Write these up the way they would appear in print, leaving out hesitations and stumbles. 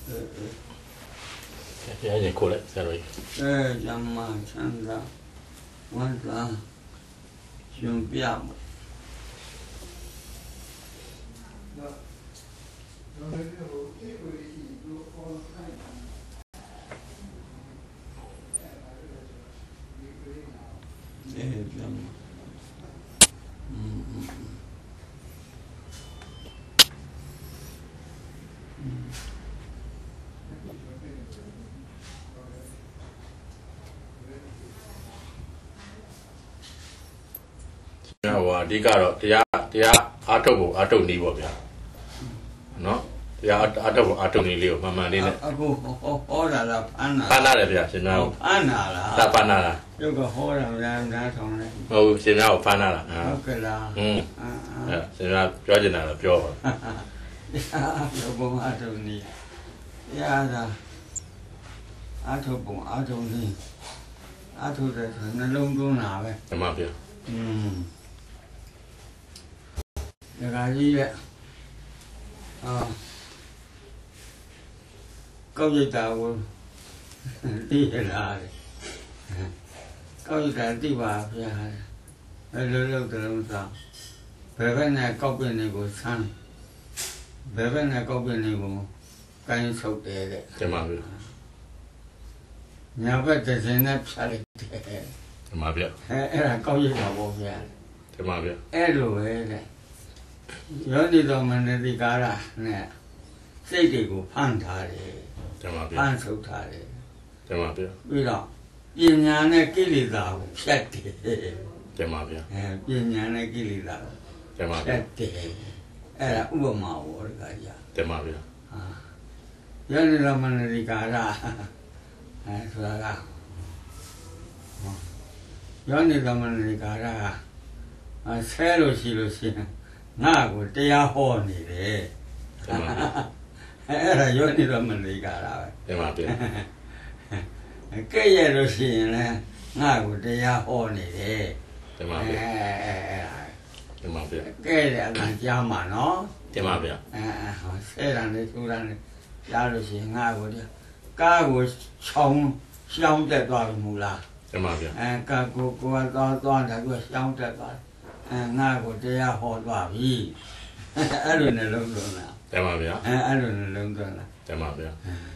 ရင်ခိုးလိုက်ဆရာတော်ကြီးကျမ်းမာချမ်းသာဝမ်းသာရှင်ပြမှုကျမ်းမာအဓိကတော့တရားအားထုတ်ဖို့အားထုတ်နည်းပေါ့ဗျာနော်တရားအားထုတ်ဖို့အားထုတ်နည်းလေးကိုမှန်မှန်လေးနဲ့အခုဟောတာလားဖမ်းလာတယ်ဗျာရှင်များကိုဖမ်းလာလားဖမ်းလာလားရုပ်ကဟောတာများနားထောင်တယ်ဟုတ်ရှင်များကိုဖမ်းလာလားဟုတ်ကဲ့လားရှင်များပြောချင်တာတော့ပြောပါဘုံအားထုတ်နည်းတရားသာအားထုတ်ပုံအားထုတ်နည်းအားထုတ်တဲ့နှလုံးသွင်းတာပဲမှန်ပါဗျာဒကာကြီးရဲ့ကောက်ရတာကိုသိရလားကောက်ရတာသိပါဗျာဘယ်လိုလုပ်တယ်လို့ဆိုဘယ်ဘက်နဲ့ကောက်ပြင်းနေကိုဆန်းဘယ်ဘက်နဲ့ကောက်ပြင်းနေကိုကိုင်းဆုပ်တယ်တဲ့မှန်ပါဗျာညာဘက်တစ်စင်းနဲ့ဖြတ်လိုက်တယ်မှန်ပါဗျာအဲ့ဒါကောက်ရတာပေါ့ဗျာမှန်ပါဗျာအဲ့လိုပဲတဲ့ယောနိတော်မနတိကာရနဲ့စိတ်တွေကိုဖမ်းထားတယ်မှန်ပါဗျာဖမ်းဆုပ်ထားတယ်မှန်ပါဗျာပြီးတော့ပညာနဲ့ကိလေသာကိုဖြတ်တယ်မှန်ပါဗျာပညာနဲ့ကိလေသာကိုမှန်ပါဖြတ်တယ်အဲ့ဒါဥပမာဝေါ်ကကြီးမှန်ပါဗျာယောနိတော်မနတိကာရဆိုတာကယောနိတော်မနတိကာရဆဲလို့ရှိရင်ငါ့ကိုတရားဟောနေတယ်အဲ့ဒါယောနိတော်မနတိကာရပဲမှန်ပါဗျာကဲ့ရဲ့လို့ရှိရင်လည်းငါ့ကိုတရားဟောနေတယ်မှန်ပါဗျာမှန်ပါဗျာကဲ့တဲ့အမှန်ကြားမှာနော်မှန်ပါဗျာဆဲတာနဲ့သူတာနဲ့ကြားလို့ရှိရင်ငါ့ကိုကားကိုရှောင်းတက်သွားပြီမူလားမှန်ပါဗျာကားကိုသွားတာသူရှောင်းတက်သွားငါ့ကိုတရားဟောသွားပြီအဲ့လိုနဲ့လုံးလုံးလားမှန်ပါဗျာအဲ့လိုနဲ့လုံးလုံးလားမှန်ပါဗျာ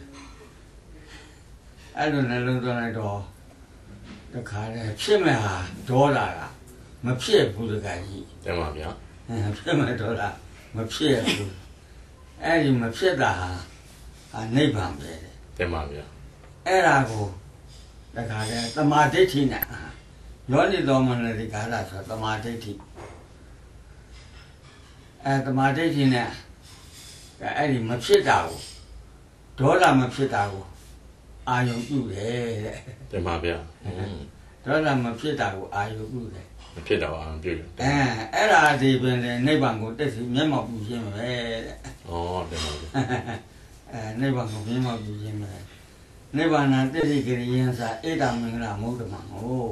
အဲ့လိုနဲ့လုံးလုံးလိုက်တော့တခါတည်းဖြစ်မဲ့ဟာဒေါလာကမဖြစ်ဘူးတခါကြီးမှန်ပါဗျာဖြစ်မဲ့ဒေါလာမဖြစ်ဘူးအဲ့ဒီမဖြစ်တာဟာနိဗ္ဗာန်ပဲတဲ့မှန်ပါဗျာအဲ့ဒါကိုတခါတည်းသမာဓိဋ္ဌိနဲ့ယောနိတော်မနတိကာရဆိုသမာဓိဋ္ဌိသမာဓိဋ္ဌိနဲ့အဲ့ဒီမဖြစ်တာကိုဒေါလာမဖြစ်တာကိုအာယုံပြုတယ်တဲ့မှန်ပါဗျာဒေါလာမဖြစ်တာကိုအာယုံပြုတယ်မဖြစ်တာအာယုံပြုတယ်အဲ့ဒါဒီပင်လေနိဗ္ဗာန်ကိုတက်စီမျက်မှောက်ပြုခြင်းပဲတဲ့တဲ့မှန်ပါနိဗ္ဗာန်ကိုမျက်မှောက်ပြုခြင်းပဲနိဗ္ဗာန်တက်စီကရိယံစာဧတမင်္ဂလာမௌဓမံကို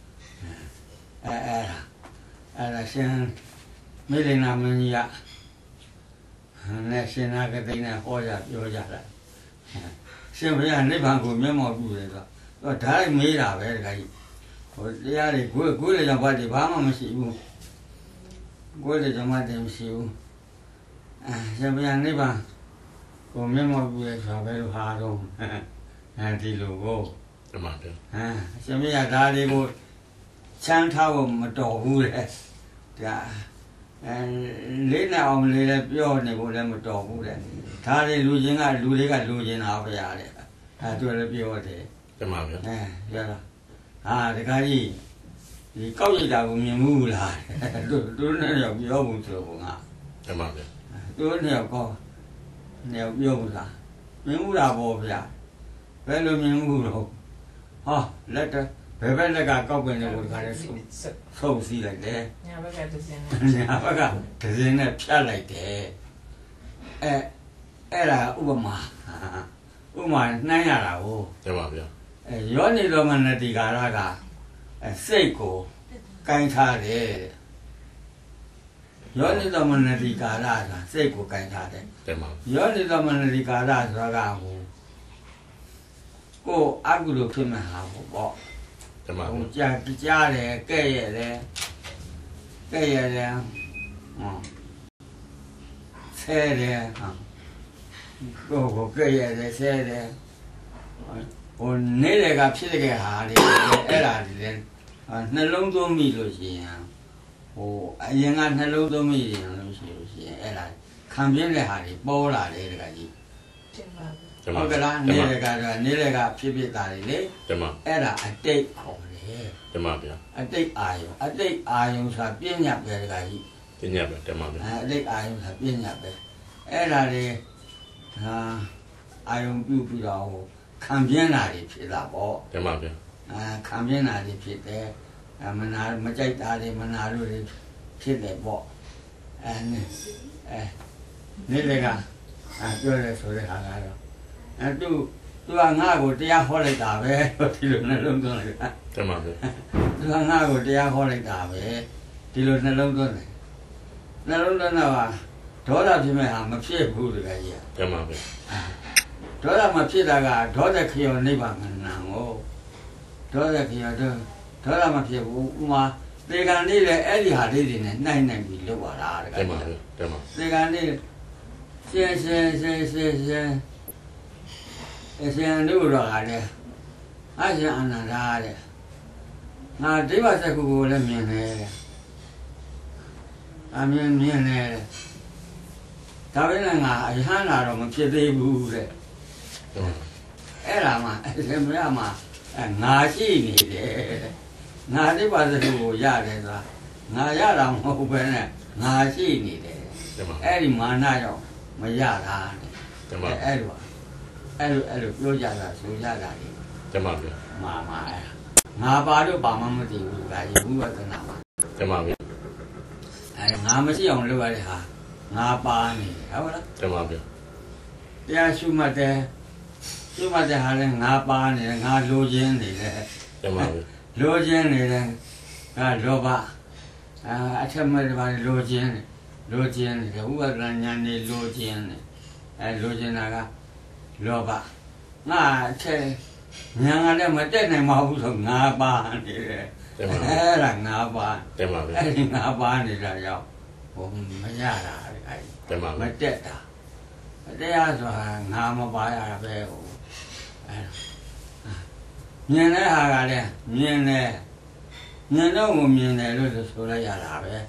အဲ့ဒါရှင်မိလိန်နာမင်းကြီးကနဲ့ရှင်နာကတိနဲ့ဟောကြပြောကြတာရှင်ဘုရားနိဗ္ဗာန်ကိုမျက်မှောက်ပြုတယ်ဆိုတော့ဓာတ်မေးတာပဲတခါကြီးဟိုတရားတွေကိုယ်လေကြောင့်ဘာတွေဘာမှမရှိဘူးကိုယ်လေကြောင့်ဘာတွေမရှိဘူးရှင်ဘုရားနိဗ္ဗာန်ကိုမျက်မှောက်ပြုရဆိုတာပဲလို့ဟာတော့ဒီလိုကိုမှန်ပါဗျာရှင်ဘုရားဓာတ်တွေကိုချမ်းထားဖို့မတော်ဘူးလေဒါလေးနဲ့အောင်လေးလည်းပြောနေဖို့လည်းမတော်ဘူးတဲ့ဒါတွေလူတွေကလူချင်တာဗျာတဲ့သူလည်းပြောတယ်မှန်ပါဗျာပြောတာတခါကြီးဒီကောက်ရတာကိုမြင်မှုလားသူနဲ့ရောက်ပြောဘူးဆိုတော့ငါမှန်ပါဗျာသူနဲ့ရောက်ပြောဘူးလားမြင်မှုလားပေါ့ဗျာဘယ်လိုမြင်မှုတော့လက်ဘယ်ဘက်လက်ကကောက်ပင်တွေကိုတခါလဲဆုံးစီးလိုက်တယ်ညာဘက်ကတစ်စင်းနဲ့ဖြတ်လိုက်တယ်အဲ့ဒါဥပမာနှမ်းရတာကိုမှန်ပါဗျာယောနိတော်မနတိကာရကစိတ်ကိုကိုင်းထားတယ်ယောနိသမနတိကာရဆိုတာစိတ်ကိုကြိုင်ထားတယ်ယောနိသမနတိကာရဆိုတာကကိုအကုသိုလ်ဖြစ်မှဟာပေါ့ဟိုကြားတယ်ကဲ့ရတယ်ဆဲတယ်ကိုကဲ့ရတယ်ဆဲတယ်ဟိုနေတဲ့ကဖြစ်တဲ့ဟာတွေအဲ့ဒါတွေလည်းနှလုံးသွင်းမိလို့ရှိရင်ဟိုအရင်ကနှလုံးသွင်းမိရင်လို့ရှိရင်အဲ့ဒါခံပြင်းတဲ့ဟာတွေပေါ်လာတယ်တကကြီးဟုတ်ကလားနေတဲ့ကဖြစ်တာတွေလေအဲ့ဒါအတိတ်ခေါ်တယ်တမဗျာအတိတ်အာယုဆိုတာပြညာပဲတကကြီးပြညာပဲတမဗျာအတိတ်အာယုဆိုတာပြညာပဲအဲ့ဒါတွေအာယုပြုပြီးတော့ခံပြင်းတာတွေဖြစ်တာပေါ့တမဗျာခံပြင်းတာတွေဖြစ်တယ်မကြိုက်တာတွေမနာလို့တွေဖြစ်တယ်ပေါ့နေတဲ့ကပြောရဲဆိုတဲ့ဟာကတော့သူကငါ့ကိုတရားဟောလိုက်တာပဲဒီလိုနှလုံးသွင်းလိုက်တာတမဗျာသူကငါ့ကိုတရားဟောလိုက်တာပဲဒီလိုနှလုံးသွင်းတယ်နှလုံးသွင်းတော့ဒေါသဖြစ်မဲ့ဟာမဖြစ်ဘူးတကယ်ကြီးတမဗျာဒေါသမဖြစ်တာကဒေါသခရောနိဗ္ဗာန်နာကိုဒေါသခရောဒေါသမဖြစ်ဘူးဥမာသေကံလေးလည်းအဲ့ဒီဟာလေးတွေနဲ့နှိုင်းပြီးလုပ်ပါလားတကယ်တမသေကံလေးဆင်းတို့တော့ကလည်းအရှင်အနန္ဒာတဲ့ငါဒိဗ္ဗစကုကိုလည်းမြင်တယ်အမြင်တယ်ဒါပဲငါအဟံလာတော့မဖြစ်သေးဘူးတဲ့အဲ့ဒါမှအရှင်မြတ်မှာငါရှိနေတယ်ငါဒိဗ္ဗစကုကိုရတယ်ဆိုတာငါရတာမဟုတ်ပဲနဲ့ငါရှိနေတယ်အဲ့ဒီမာနကြောင့်မရတာတဲ့အဲ့လိုပြောကြတာဆိုကြတာလေတမဗျာမာငါပါလို့ပါမှမသိဘူးဒါကြီးဘုရားသနာမှာတမဗျာငါမရှိအောင်လုပ်ရတဲ့ဟာငါပါနေဟုတ်လားတမဗျာတရားရှုမှတ်တဲ့ဟာလည်းငါပါနေတယ်ငါလိုချင်နေတယ်တမဗျာလိုချင်နေတယ်ငါလောဘအထက်မဲ့ဘာလိုချင်နေတယ်ဥပဒနာညာနေလိုချင်နေလိုချင်တာကလောဘငါအထက်ညာကလည်းမတက်နိုင်ပါဘူးဆိုငါပါနေတယ်အဲ့ဒါငါပါအဲ့ဒီငါပါနေတာကြောင့်ဟိုမရတာအဲ့မတက်တာတရားဆိုတာငါမပါရပဲဟိုအဲ့မြင်တဲ့ဟာကလည်းမြင်တော့မြင်တယ်လို့ဆိုလိုက်ရတာပဲ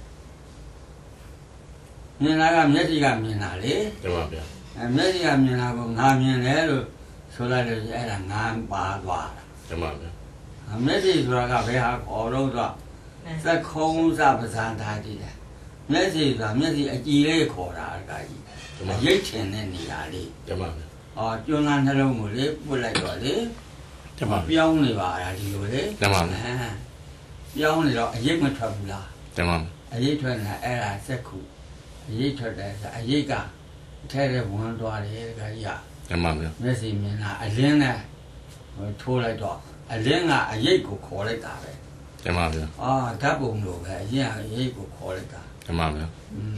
မြင်တာကမျက်စိကမြင်တာလေတမဗျာမျက်စိကမြင်တာကိုငါမြင်တယ်လို့ဆိုလိုက်လို့အဲ့ဒါငါပါသွားတာတမဗျာမျက်စိဆိုတာကဘယ်ဟာခေါ်တော့ဆိုသက္ခုံးစပဇာတာတည်းမျက်စိဆိုတာမျက်စိအကြည်လေးခေါ်တာအကကြီးရိတ်ချင်တဲ့နေရာလေးတမဗျာကျွန်းသားနှလုံးကိုလေပွတ်လိုက်တော့လေတမပြောင်းနေပါလားဒီလိုလေတမဗျာပြောင်းနေတော့အရိတ်မထွက်ဘူးလားတမအရိတ်ထွက်နေတာအဲ့ဒါစက္ခုအရိတ်ထွက်တယ်ဆိုအရိတ်ကထဲထဲဝင်သွားတယ်တကကြီးတမဗျာမျက်စိမြင်တာအလင်းနဲ့ထိုးလိုက်တော့အလင်းကအရိတ်ကိုခေါ်လိုက်တာပဲတမဗျာဓာတ်ပုံလိုပဲအရင်ကအရိတ်ကိုခေါ်လိုက်တာတမဗျာ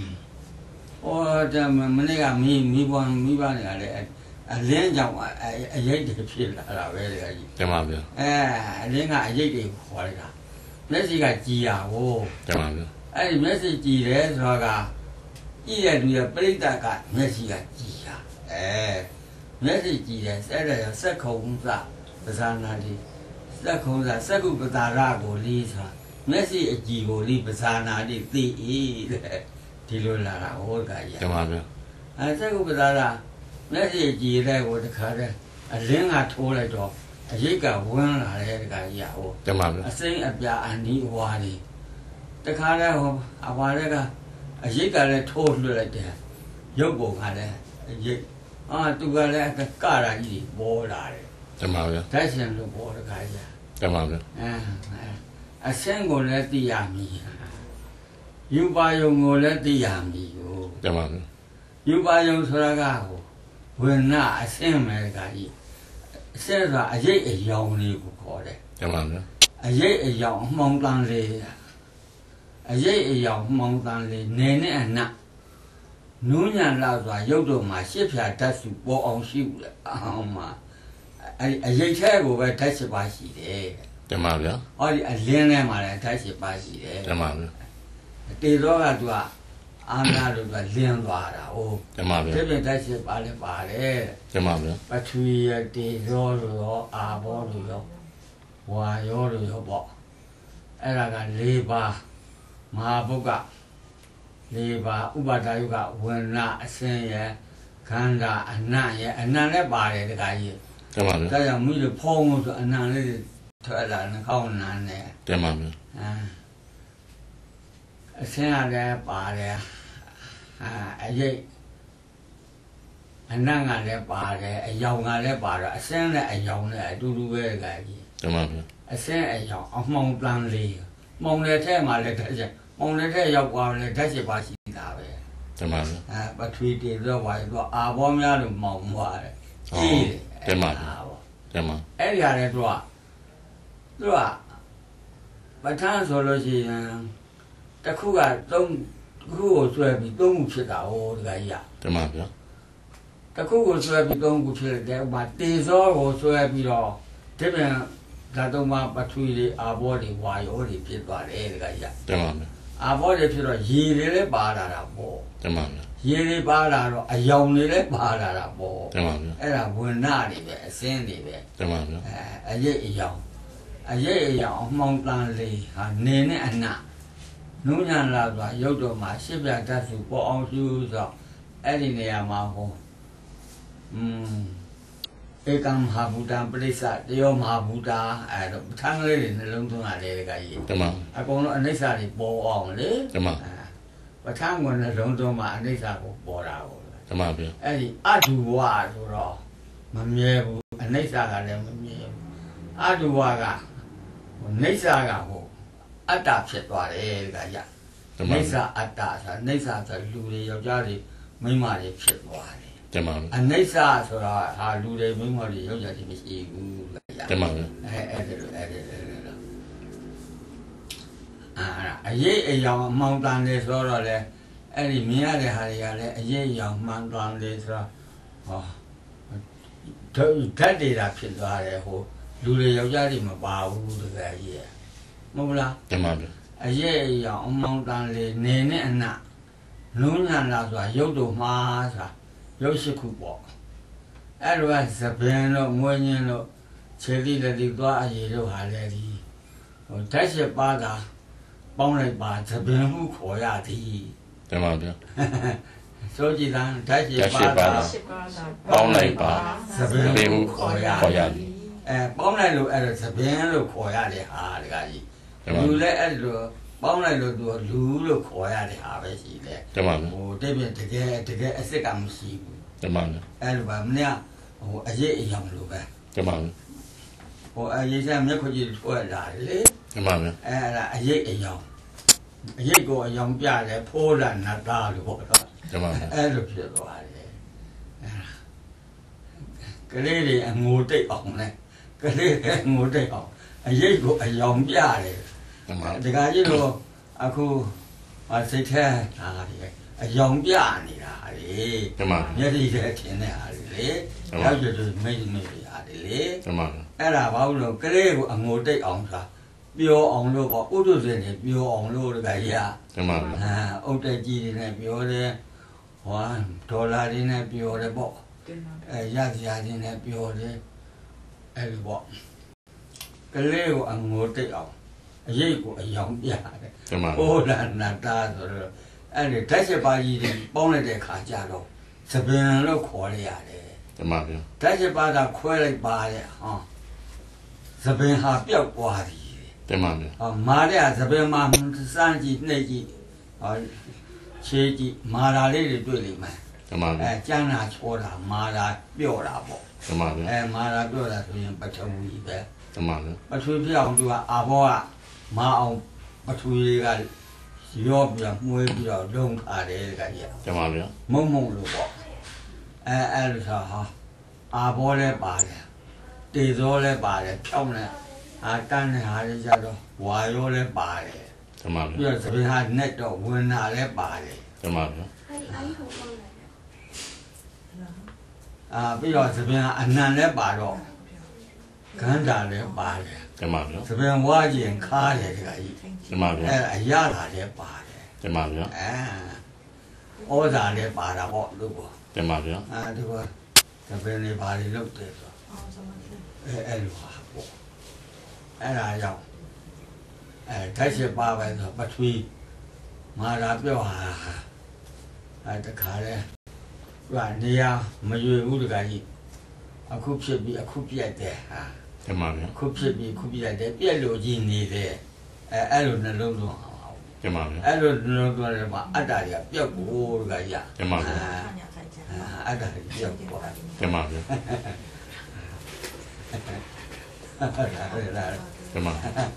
ဒါမနေ့ကမိဘနေရလေအလင်းကြောင့်အရိတ်တွေဖြစ်လာတာပဲတကကြီးတမဗျာအလင်းကအရိတ်တွေခေါ်လိုက်တာမျက်စိကကြည်ရဟိုတမဗျာအဲ့ဒီမျက်စိကြည်တယ်ဆိုတာကကြည့်ရတဲ့လူပြိတ္တကမျက်စိကကြည်ရမျက်စိကြည်တယ်အဲ့ဒါစက္ခုံစပဇာနာတိစက္ခုံစစက္ခုပတာရကိုလေးဆိုတာမျက်စိအကြည်ကိုလေးပဇာနာတိသိ၏တဲ့ဒီလိုလာတာဟောကကြီးတမဗျာစက္ခုပတာရမျက်စိအကြည်တဲ့ကိုတခါတည်းအလင်းကထိုးလိုက်တော့အရိတ်ကဝန်းလာတဲ့တခါကြီးဟောတမဗျာအစိမ့်အပြာအနီးအဝါလေးတခါတည်းဟောအဝါတွေကအရိတ်ကလည်းထိုးလွှတ်လိုက်တယ်ရုပ်ပုံကလည်းအရိတ်သူကလည်းကရာကြီးပေါ်လာတယ်တမဗျာတိုက်ရှင်လို့ပေါ်တခါကြီးတမဗျာအဆင့်ကိုလည်းသိရမည်ယူပါယုံကိုလည်းသိရမည်ကိုတမဗျာယူပါယုံဆိုတာကဟိုဝိညာအဆင့်မဲ့ကကြီးအဆင့်ဆိုတာအရိတ်အယောင်လေးကိုခေါ်တယ်တမဗျာအရိတ်အယောင်အမှောင်တန်လေးအရိပ်အယောင်မှောင်တန်လေနေနဲ့အနနူးညံ့လာစွာရုပ်တို့မှာရှစ်ဖြာဓာတ်စုပေါ်အောင်ရှိဘူးလေအောင်မှာအရိပ်ထဲကိုပဲဓာတ်7ပါးရှိတယ်တမဗျာဟောဒီအလင်းထဲမှာလည်းဓာတ်7ပါးရှိတယ်တမဗျာတေသောကသူကအာနာလို့ကလင်းသွားတာ哦တမဗျာဒီပြင်ဓာတ်7ပါးလည်းပါတယ်တမဗျာပထဝီရတေသောလို့ရောအာဘောလို့ရောဝါရောလို့ရောပေါ့အဲ့ဒါက4ပါးမဟာဘုတ်က4ပါးဥပါဒါယုကဝဏ္ဏအစင်းရခန္ဓာအနံ့ရအနံ့လည်းပါတယ်တခါကြီးတမဗျာဒါကြောင့်မိလို့ဖုံးလို့ဆိုအနံ့လေးထွက်လာနှာခေါင်းနန်းနဲ့တမဗျာအစင်းရလည်းပါတယ်အရိပ်အနံ့ကလည်းပါတယ်အယောင်ကလည်းပါတော့အစင်းနဲ့အယောင်နဲ့အတူတူပဲတခါကြီးတမဗျာအစင်းအယောင်အမှောင်တန်လေးမှောင်တဲ့ထဲမှာလည်းဓာတ်ချက်မှောင်တဲ့ထဲရောက်သွားလည်းဓာတ်7ပါးရှိတာပဲတမဗျာပထဝီတည်တော့ဝါရတော့အာဘောများလို့မှောင်သွားတယ်ကြီးတမအဲ့တမအဲ့ဒီဟာလည်းသူကပဋ္ဌာန်းဆိုလို့ရှိရင်တစ်ခုက3ခုကိုဆွဲပြီး3ခုဖြစ်တာဟိုတခါကြီးတမဗျာတစ်ခုကိုဆွဲပြီး3ခုဖြစ်တယ်ဥပမာတေဇောကိုဆွဲပြီးတော့ဒီပြန်ဓာတ်သုံးပါးပထဝီတွေအာဘောတွေဝါယောတွေဖြစ်သွားတယ်တခါကြီးတမဗျာအာဘောတွေဖြစ်တော့ရေတွေလည်းပါလာတာပေါ့တမဗျာရေတွေပါလာတော့အယောင်တွေလည်းပါလာတာပေါ့တမဗျာအဲ့ဒါဝဏ္ဏတွေပဲအစင်းတွေပဲတမဗျာအရိပ်အယောင်အမှောင်တန်လေးဟာနေနဲ့အနနူးညံ့လာစွာရုပ်တော်မှာရှစ်ပြဓာတ်စုပေါ်အောင်ရှုဆိုအဲ့ဒီနေရာမှာဟောဧကံမဟာဘူတံပရိစ္ဆတယောမဟာဘူတာအဲ့တော့ပဋ္ဌာန်းလေးတွေနှလုံးသွင်းရတယ်တခါကြီးတမအကုန်လုံးအနိစ္စတွေပေါ်အောင်လေတမပဋ္ဌာန်းကနှလုံးသွင်းမှာအနိစ္စကိုပေါ်တာကိုတမဗျာအဲ့ဒီအတုဝါဆိုတော့မမြဲဘူးအနိစ္စကလည်းမမြဲဘူးအတုဝါကနိစ္စကဟိုအတ္တဖြစ်သွားတယ်တခါကြီးတမနိစ္စအတ္တဆိုတာနိစ္စဆိုလူတွေယောက်ျားတွေမိန်းမတွေဖြစ်သွားတယ်တမအနိစ္စဆိုတာဟာလူတွေမိန်းမတွေယောက်ျားတွေမရှိဘူးတခါကြီးတမဗျာအဲ့ဒီအရေးအယောင်အမှောင်တန်နေဆိုတော့လေအဲ့ဒီမြင်ရတဲ့ဟာတွေကလည်းအရေးအယောင်မှန်တန်နေဆိုတော့ဟောဓာတ်တွေတာဖြစ်သွားတယ်ဟိုလူတွေယောက်ျားတွေမပါဘူးတကယ်ကြီးမဟုတ်လားတမဗျာအရေးအယောင်အမှောင်တန်လေနေနဲ့အနနုံညာလာဆိုတာရုပ်တို့မှာဆိုတာရုပ်ရှိခုပေါ့အဲ့လိုကသပင်တို့ငွေညင်းတို့ခြေတိလက်တိသွားအရေးတို့ဟာလေဒီဟိုဓာတ်7ပါးသာပေါင်းလိုက်ပါသပင်ဟုခေါ်ရသည်တမဗျာဆိုကြည်သာဓာတ်7ပါးသာပေါင်းလိုက်ပါသပင်ဘေဟုဟုခေါ်ရခေါ်ရသည်ပေါင်းလိုက်လို့အဲ့ဒါသပင်လို့ခေါ်ရတယ်ဟာတကကြီးလူလည်းအဲ့လိုပေါင်းလိုက်လို့သူလူလို့ခေါ်ရတဲ့ဟာပဲရှိတယ်တမဗျာဟိုတပြည့်တကယ်အစ်စ်ကမရှိဘူးတမဗျာအဲ့လိုပါမင်းဟိုအရေးအယောင်လိုပဲတမဗျာဟိုအရေးစားမျက်ခွကြီးထွက်လာတယ်လေတမဗျာအဲ့ဒါအရေးအယောင်အရေးကိုအယောင်ပြတယ်ဖိုးလာနတ်သားလို့ပေါ့တော့တမဗျာအဲ့လိုဖြစ်သွားတယ်ကလေးတွေအငိုတိတ်အောင်လဲကလေးတွေအငိုတိတ်အောင်အရေးကိုအယောင်ပြတယ်တမတခါကြီးတော့အခုစိတ်ထဲဟာဒီအယောင်ပြနေတာလေတမမျက်စိထဲထင်တဲ့ဟာလေရောက်ကြတယ်မိတ်ဟာလေတမအဲ့ဒါဘာလို့ကလေးကိုအငိုတိတ်အောင်ဆိုတာပျော်အောင်လို့ပေါ့ဥဒ္ဒစင်နေပျော်အောင်လို့တခါကြီးတမဗျာအုတ်တက်ကြီးတွေနဲ့ပြောတယ်ဟောဒေါ်လာတွေနဲ့ပြောတယ်ပေါ့ရစရာတွေနဲ့ပြောတယ်အဲ့လိုပေါ့ကလေးကိုအငိုတိတ်အောင်အရေးကိုအယောင်ပြတယ်တမဟိုလာနာတာဆိုတော့အဲ့ဒီဓာတ်7ပါးကြီးတွေပေါင်းလိုက်တဲ့ခါကျတော့သပင်လို့ခေါ်ရရတယ်တမဗျာဓာတ်7ပါးကခွဲလိုက်ပါတဲ့ဟောသပင်ဟာပျောက်သွားပြီတမဗျာဟောမာတဲ့သပင်မှာစမ်းကြည့်နှိပ်ကြည့်ဟောခြေကြည့်မာတာလေးတွေတွေ့လိမ့်မယ်တမဗျာကျန်းတာချောတာမာတာပြော့တာပေါ့တမဗျာမာတာပြော့တာဆိုရင်ပထဝီပဲတမဗျာပထဝီပြောင်းသူကအာဘောကမာအောင်ပထဝီကရောပြီးမှွေးပြီးတော့လုံခါတယ်ကကြီးတမဗျာမုံလို့ပေါ့အဲ့လိုဆိုဟာအာဘောလည်းပါတယ်တေဇောလည်းပါတယ်ဖြောင်းလည်းတန်းတဲ့ဟာတွေကြတော့ဝါရောလည်းပါတယ်တမန်ဗျာပြီးတော့သပင်ဟာနဲ့တော့ဝင်လာလဲပါတယ်တမန်ဗျာပြီးတော့သပင်ဟာအနံလဲပါတော့ခန္ဓာလဲပါတယ်တမန်ဗျာသပင်ဝါကျင်ခါတယ်ဒီကကြီးတမန်ဗျာအရသာလဲပါတယ်တမန်ဗျာဩဇာလဲပါတာပေါ့လို့ပေါ့တမန်ဗျာဒီကသပင်တွေပါလေလုပ်တယ်ဆိုအဲ့လိုပါပေါ့အဲ့ဒါကြောင့်ဓာတ်ရှိပါပဲဆိုပထဝီမာရာပြောဟာတခါလဲနေရာမရွေဘူးတခါကြီးအခုဖြစ်ပြီးအခုပြတ်တယ်ဟာတမန်ဗျာခုဖြစ်ပြီးခုပြတ်တယ်ပြက်လို့ကြီးနေတယ်အဲ့လိုနှလုံးသွင်းအောင်တမန်ဗျာအဲ့လိုနှလုံးသွင်းတယ်မှာအတ္တတွေကပြက်ဖို့တခါကြီးတမန်ဗျာအတ္တတွေပြက်ဖို့တမန်ဗျာတမန်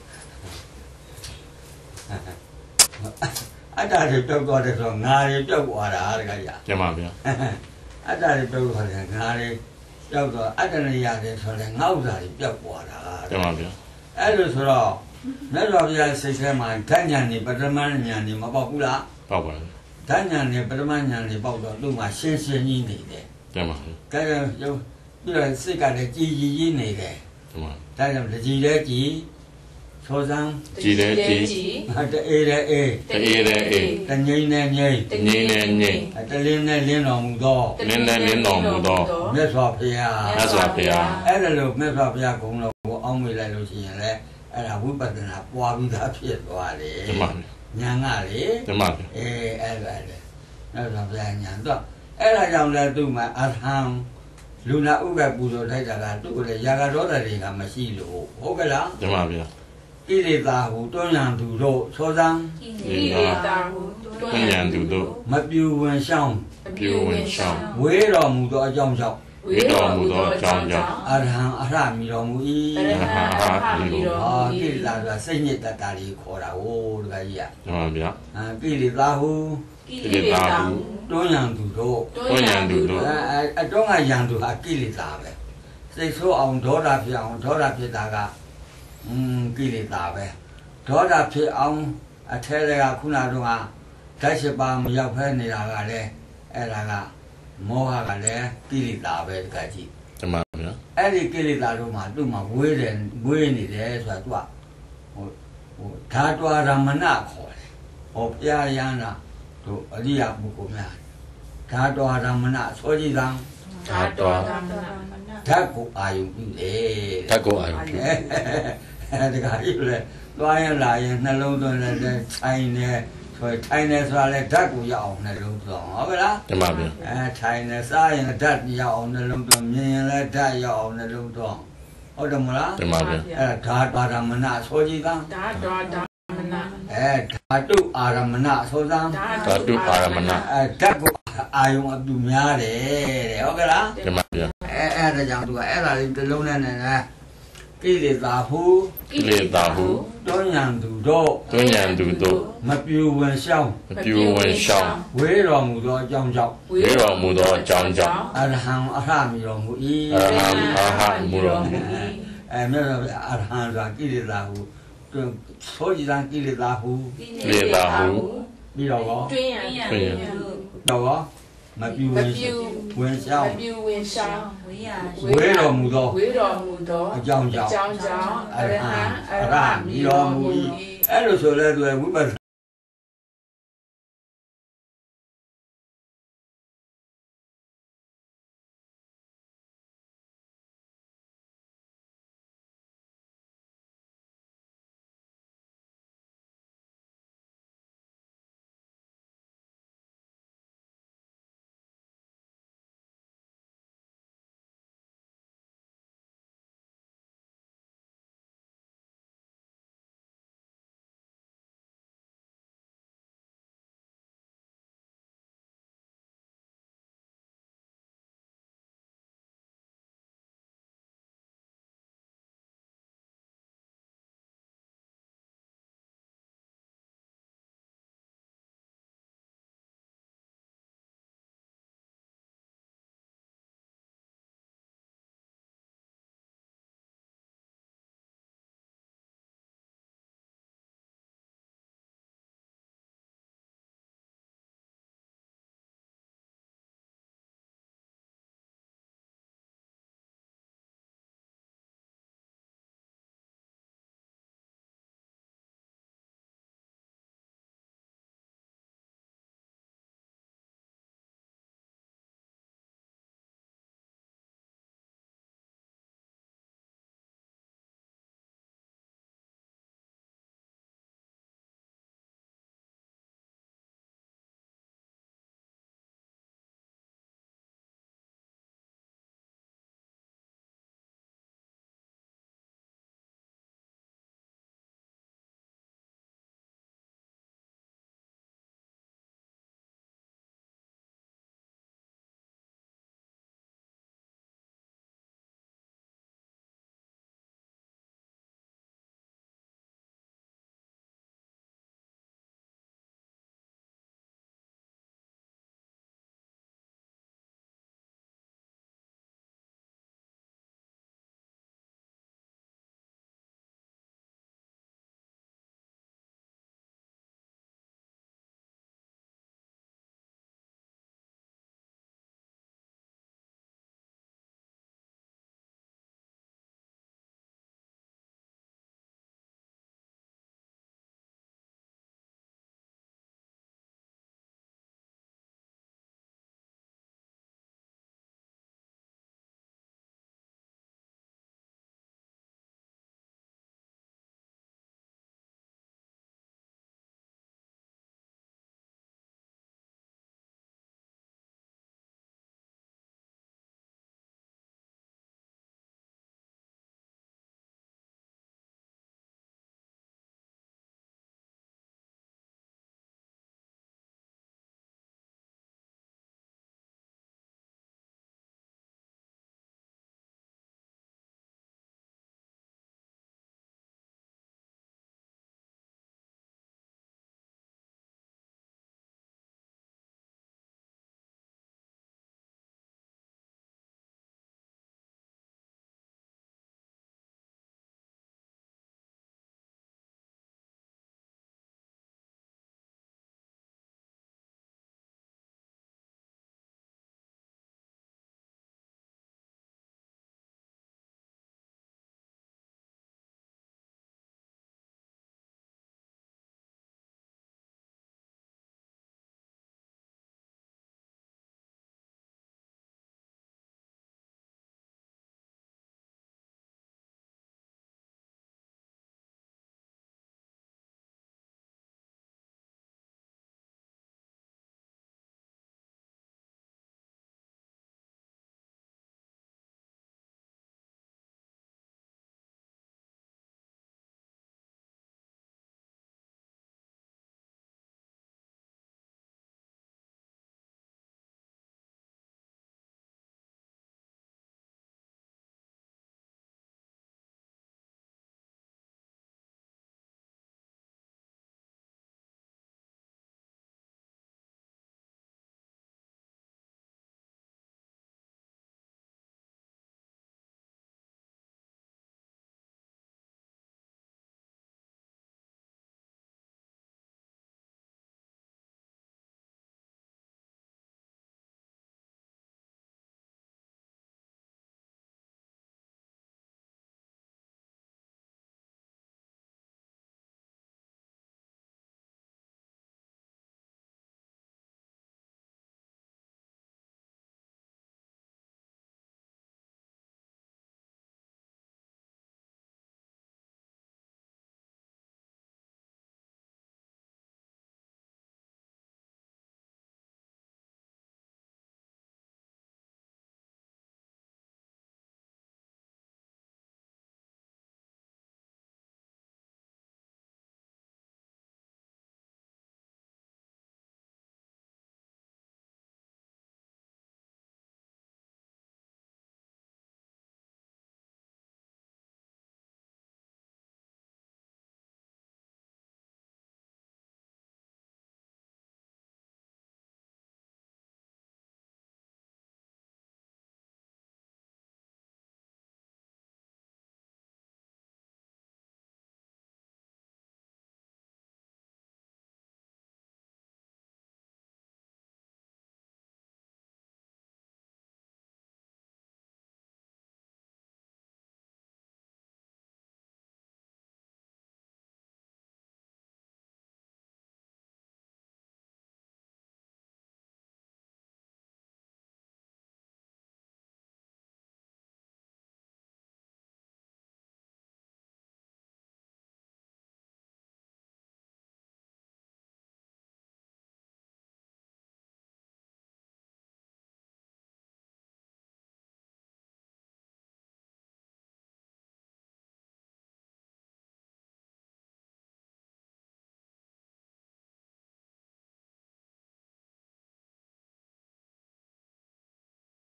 အတ္တတွေပြုတ်သွားတယ်ဆိုတော့ငါတွေပြုတ်သွားတာတခါကြီးတမန်ဗျာအတ္တတွေပြုတ်သွားတယ်ငါတွေပြုတ်သွားအတ္တတွေရတယ်ဆိုတော့ငါဥစ္စာတွေပြုတ်သွားတာတမန်ဗျာအဲ့လိုဆိုတော့မြတ်စွာဘုရားစိတ်ထဲမှာဓာတ်ဉာဏ်နဲ့ပထမဉာဏ်နဲ့မပေါက်ဘူးလားပေါက်ပါလေဓာတ်ဉာဏ်နဲ့ပထမဉာဏ်နဲ့ပေါက်တော့သူ့မှာရှင်းရှင်းကြီးနေတယ်တမန်ဗျာဒါကြောင့်ပြီးတော့စိတ်ကလည်းကြည်ကြီးနေတယ်တမန်ဒါကြောင့်တကြီးလည်းကြည်သောစံကြည်တယ်ကြည်တအေးလည်းအေးတအေးတဲ့အေးတငိမ့်နဲ့ငိမ့်ငိမ့်နဲ့ငိမ့်တလင်းနဲ့လင်းတော်မူသောလင်းနဲ့လင်းတော်မူသောမြတ်စွာဘုရားမြတ်စွာဘုရားအဲ့ဒါလို့မြတ်စွာဘုရားကုံတော်ကိုအောင်းမေးလိုက်လို့ရှိရင်လည်းအဲ့ဒါဝိပဿနာပွားပြီးသားဖြစ်သွားတယ်တမန်ညာကလေတမန်ဗျာအဲ့ဒါလေမြတ်စွာဘုရားညာတော့အဲ့ဒါကြောင့်လည်းသူ့မှာအထံလူနာဥပ္ပပူဇော်ထိုက်တာကသူ့ကိုလည်းယာကဒေါသတွေကမရှိလို့ဟုတ်ကဲ့လားတမန်ဗျာကိလေသာဟုတွန်းရန်သူတို့သောစံဒီသာတွင်ရန်သူတို့မပြူဝင်ရှောင်းပြုဝင်ရှောင်းဝေးတော်မူသောအကြောင်းကြောင့်ဝေတော်မူသောအကြောင်းကြောင့်အရဟံအရမီတော်မူ၏ ကိလေသာဆိုတာစိတ်ညစ်တတ်တာတွေခေါ်တာဟိုတခါကြီးတမန်ဗျာကိလေသာဟုကိလေသာဟုတွန်းရန်သူတို့တွင်ရန်သူတို့အတွန်းကရန်သူဟာကိလေသာပဲစိတ်ဆိုးအောင်ဒေါသဖြစ်အောင်ဒေါသဖြစ်တာကကိလေသာပဲဒေါသဖြစ်အောင်အထဲကခုနကတော့ဓာတ်ရှိပါမရောက်ဖဲနေတာကလည်းအဲ့ဒါကမောဟကလည်းကိလေသာပဲတခါကြီးတမန်ဗျာအဲ့ဒီကိလေသာတို့မှာသူ့မှာဝေးနေတယ်ဆိုတာသူကဓာတွာရမဏခေါ်တယ်ဟောပြရန်တာတို့အရိယပုဂ္ဂိုလ်များဓာတွာရမဏစောကြည်သံဓာတော်ဓာတ်ကိုအာယုပြုတယ်ဓာတ်ကိုအာရုံပြုတခါကြီးလေသွားရင်လာရင်နှလုံးသွင်းတယ်ထိုင်နေဆိုထိုင်နေဆိုတာလေဓာတ်ကိုရအောင်နှလုံးသွင်းဟုတ်ကဲ့လားတမန်ဗျာထိုင်နေစားရင်ဓာတ်ရအောင်နှလုံးသွင်းမြင်ရင်လည်းဓာတ်ရအောင်နှလုံးသွင်းဟုတ်တယ်မလားတမန်ဗျာအဲ့ဒါဓာတွာရမဏစောကြည်သံဓာတော်ဓမ္မနာဓာတုအာရမဏသောသံဓာတုအာရမဏဓာတ်ကိုအာယုံအပြုများတယ်တဲ့ဟုတ်ကဲ့လားတမန်ဗျာအဲ့ဒါကြောင့်သူကအဲ့ဒါလေးတစ်လုံးနဲ့နဲ့ကိလေသာဟုကိလေသာဟုတွန်းရန်သူတို့တွင်ရန်သူတို့မပြူဝင်ရှောင်းမပြုဝင်ရှောင်းဝေးတော်မူသောအကြောင်းကြောင့်ဝေတော်မူသောအကြောင်းကြောင့်အရဟံအရမီတော်မူ၏အရဟံအာဟမူတော်မူမြတ်စွာဘုရားအရဟံဆိုတာကိလေသာဟုသောကြည်သံကိလေသာဟုကိလေသာဟုပြီးတော့ရောတွင်းရန်တွင်ရန်တော့ရောမပြူဝင်ဝင်ရှောင်းမပြူဝင်ရှောင်းဝေးတော်မူသောဝေတော်မူသောအကြောင်းကြောင့်အကြောင်းကြောင့်အရဟံအရအရမီတော်မူ၏အဲ့လိုဆိုလဲသူဝိပဿ